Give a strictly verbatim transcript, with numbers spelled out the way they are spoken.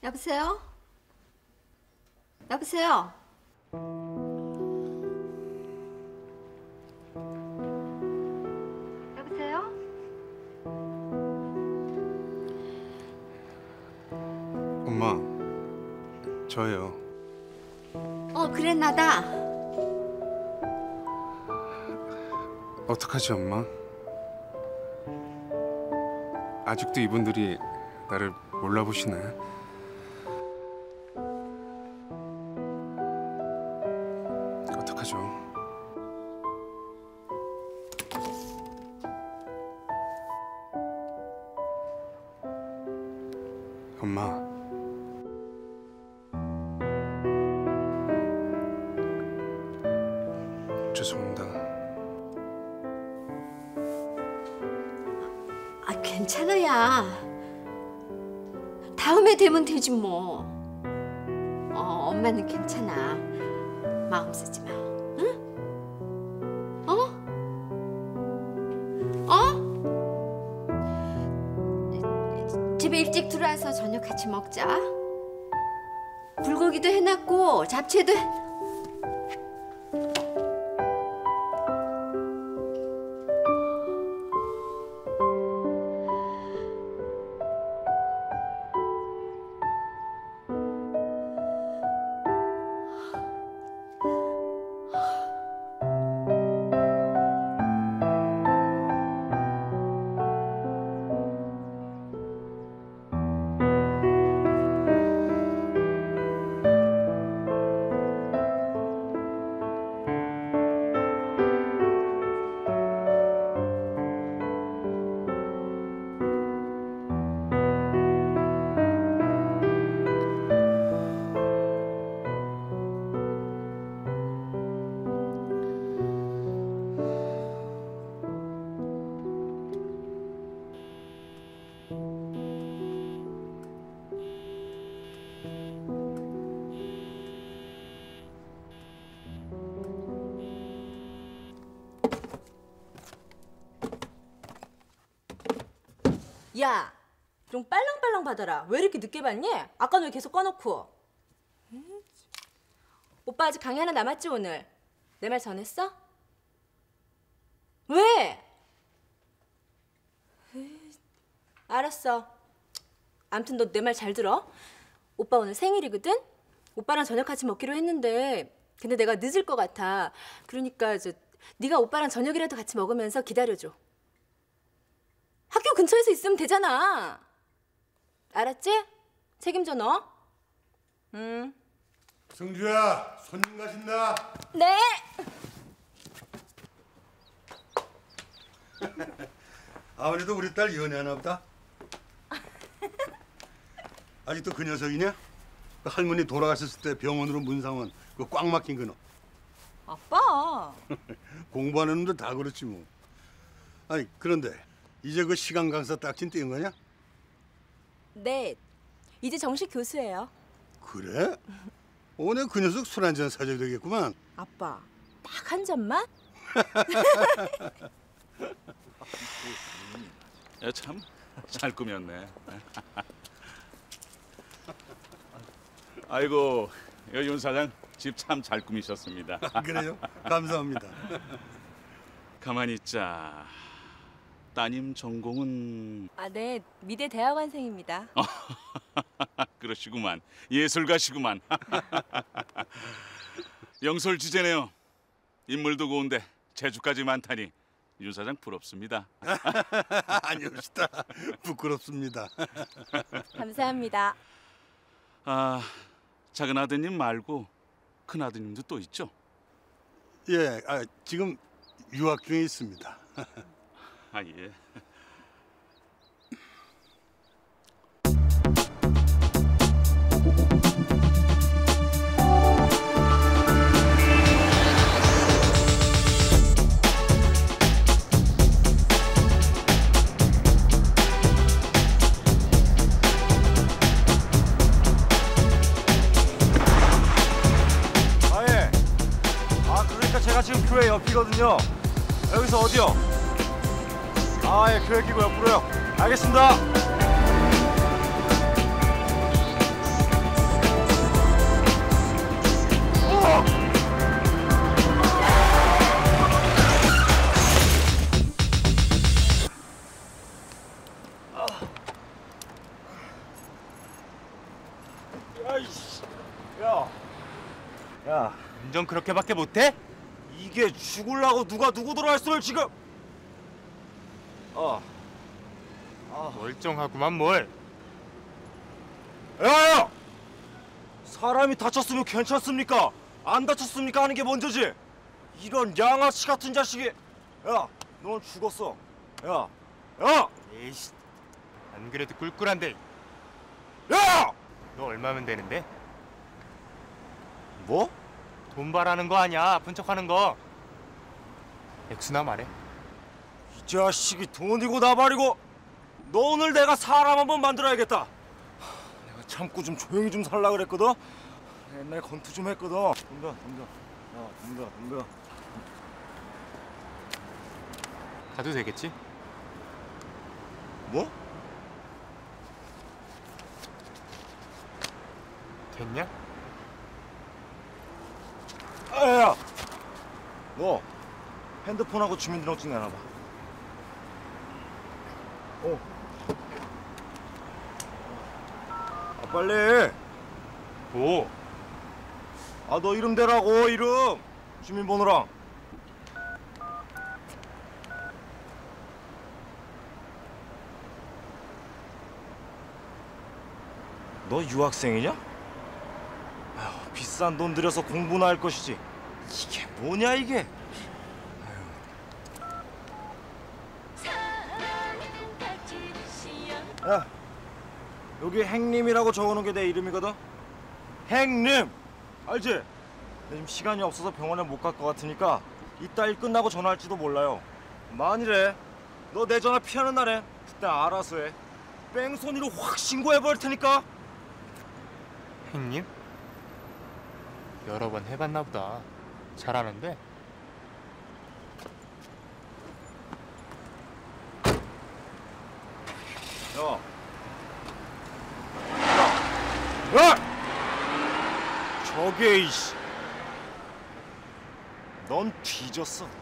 여보세요? 여보세요? 여보세요? 엄마, 저예요. 어, 그래, 나다. 어떡하지, 엄마? 아직도 이분들이 나를 몰라보시네. 어떡하죠? 엄마. 죄송합니다. 아, 괜찮아, 야. 다음에 되면 되지 뭐. 어, 엄마는 괜찮아. 마음 쓰지 마. 응? 어? 어? 집에 일찍 들어와서 저녁 같이 먹자. 불고기도 해놨고 잡채도 해... 야, 좀 빨랑빨랑 받아라. 왜 이렇게 늦게 받니? 아까는 왜 계속 꺼놓고? 음, 오빠 아직 강의 하나 남았지 오늘? 내 말 전했어? 왜? 에이, 알았어. 아무튼 너 내 말 잘 들어. 오빠 오늘 생일이거든? 오빠랑 저녁 같이 먹기로 했는데 근데 내가 늦을 것 같아. 그러니까 저 네가 오빠랑 저녁이라도 같이 먹으면서 기다려줘. 학교 근처에서 있으면 되잖아. 알았지? 책임져 너. 응. 승주야, 손님 가신다. 네. 아무래도 우리 딸 연애하나 보다. 아직도 그 녀석이냐? 그 할머니 돌아가셨을 때 병원으로 문상원 그 꽉 막힌 그놈. 아빠. 공부하는 놈들 다 그렇지 뭐. 아니 그런데 이제 그 시간 강사 딱진 뗀 거냐? 네. 이제 정식 교수예요. 그래? 오늘 그 녀석 술 한잔 사줘야 되겠구만. 아빠, 딱 한 잔만? 야, 참 잘 꾸몄네. 아이고, 윤 사장 집 참 잘 꾸미셨습니다. 그래요? 감사합니다. 가만히 있자. 따님 전공은? 아, 네. 미대 대학원생입니다. 그러시구만. 예술가시구만. 영솔주제네요. 인물도 고운데 재주까지 많다니 윤 사장 부럽습니다. 아니옵시다. 부끄럽습니다. 감사합니다. 아, 작은 아드님 말고 큰 아드님도 또 있죠? 예, 아, 지금 유학 중에 있습니다. 아, 예. 아, 예. 아, 그러니까 제가 지금 교회 옆이거든요. 여기서 어디요? 아, 예, 교회 끼고 옆으로요. 알겠습니다. 운전 그렇게밖에 못해? 이게 죽을라고 누가 누구 들어왔어요 지금? 어. 아. 멀쩡하구만 뭘. 야야! 사람이 다쳤으면 괜찮습니까? 안 다쳤습니까 하는 게 먼저지. 이런 양아치 같은 자식이. 야, 넌 죽었어. 야, 야, 에이씨, 안 그래도 꿀꿀한데. 야! 너 얼마면 되는데? 뭐? 돈 바라는 거 아니야? 아픈 척하는 거. 액수나 말해. 이 자식이 돈이고 나발이고. 너 오늘 내가 사람 한번 만들어야겠다. 하, 내가 참고 좀 조용히 좀 살라 그랬거든. 옛날에 건투 좀 했거든. 덤벼, 덤벼. 야, 덤벼, 덤벼. 가도 되겠지? 뭐? 됐냐? 아야, 너 핸드폰하고 주민등록증 내놔봐. 어. 아 빨리. 뭐? 아 너 이름 대라고 이름. 주민번호랑. 너 유학생이냐? 아휴, 비싼 돈 들여서 공부나 할 것이지. 이게 뭐냐 이게? 아휴. 야, 여기 행님이라고 적어놓은 게 내 이름이거든. 행님, 알지? 근데 지금 시간이 없어서 병원에 못 갈 것 같으니까 이따 일 끝나고 전화할지도 몰라요. 만일에 너 내 전화 피하는 날에 그때 알아서 해. 뺑소니로 확 신고해버릴 테니까. 행님? 여러 번 해봤나 보다. 잘하는데? 야. 야! 야! 저게 이씨. 넌 뒤졌어.